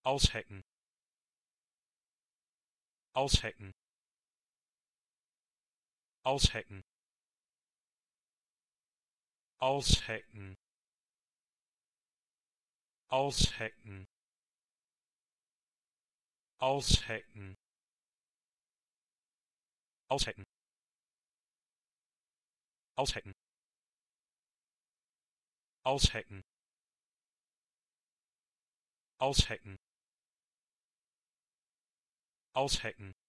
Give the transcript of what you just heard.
aushecken, aushecken, aushecken, aushecken, aushecken, aushecken, aushecken, aushecken, aushecken, aushecken, aushecken,